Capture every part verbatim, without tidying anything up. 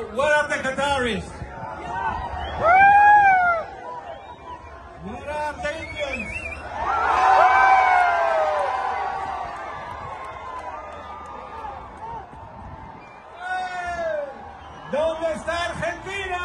where are the Qataris? Where are the Indians? ¿Dónde está Argentina?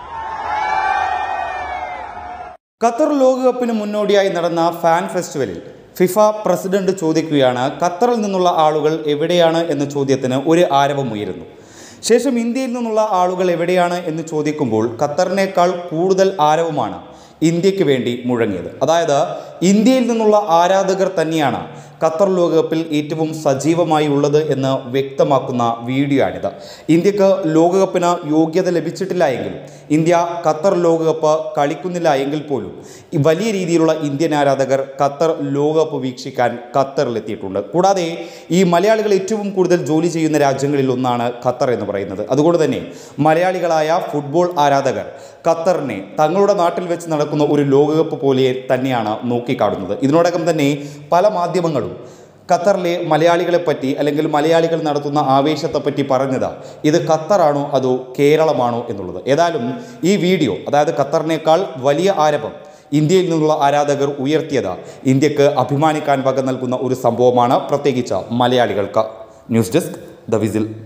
Qatar ലോകകപ്പിന് മുന്നോടിയായി നടന്ന fan ഫെസ്റ്റിവലിൽ FIFA president ചോദിക്കുകയാണ് ഖത്തറിൽ നിന്നുള്ള ആളുകൾ എവിടെയാണ് എന്ന ചോദ്യത്തിന് ഒരു ആരവമുയരുന്നു. ശേഷം ഇന്ത്യയിൽ നിന്നുള്ള ആളുകൾ എവിടെയാണ് എന്ന് ചോദിക്കുമ്പോൾ ഖത്തറിനേക്കാൾ കൂടുതൽ ആരവമാണ് ഇന്ത്യക്ക് വേണ്ടി മുഴങ്ങിയത്. അതായത് ഇന്ത്യയിൽ നിന്നുള്ള ആരാധകർ തന്നെയാണ് ഖത്തർ ലോകകപ്പിൽ ഏറ്റവും സജീവമായി ഉള്ളത് എന്ന് വ്യക്തമാക്കുന്ന വീഡിയോ ആണിത്. ഇന്ത്യക്ക് ലോകകപ്പിന് യോഗ്യത ലഭിച്ചിട്ടില്ല എങ്കിലും ഇന്ത്യ ഖത്തർ ലോകകപ്പ് കളിക്കുന്നില്ല എങ്കിൽ പോലും വലിയ രീതിയിലുള്ള ഇന്ത്യൻ ആരാധകർ ഖത്തർ ലോകകപ്പ് വീക്ഷിക്കാൻ ഖത്തറിലെത്തിയിട്ടുണ്ട്. കൂടാതെ ഈ മലയാളികൾ ഏറ്റവും കൂടുതൽ ജോലി ചെയ്യുന്ന രാജ്യങ്ങളിൽ ഒന്നാണ് ഖത്തർ എന്ന് പറയുന്നത്. അതുകൊണ്ട് തന്നെ മലയാളികളായ ഫുട്ബോൾ ആരാധകർ ഖത്തറിനെ തങ്ങളുടെ നാട്ടിൽ വെച്ച് നടക്കുന്ന ഒരു ലോകകപ്പ് പോലെ തന്നെയാണ് നോക്കിക്കാണുന്നത്. ഇതിനോടകം തന്നെ പല മാധ്യമങ്ങളും ഖത്തറിലെ മലയാളികളെ പറ്റി അല്ലെങ്കിൽ മലയാളികൾ നടത്തുന്ന ആവേശത്തെപ്പറ്റി പറഞ്ഞത് ഇത് ഖത്തറാണോ അതോ കേരളമാണോ എന്നുള്ളത്. ഏതായാലും ഈ വീഡിയോ, അതായത് ഖത്തറിനേക്കാൾ വലിയ ആരവം ഇന്ത്യയിൽ നിന്നുള്ള ആരാധകർ ഉയർത്തിയത് ഇന്ത്യക്ക് അഭിമാനിക്കാൻ വക നൽകുന്ന ഒരു സംഭവമാണ്, പ്രത്യേകിച്ച് മലയാളികൾക്ക്. News desk the whistle.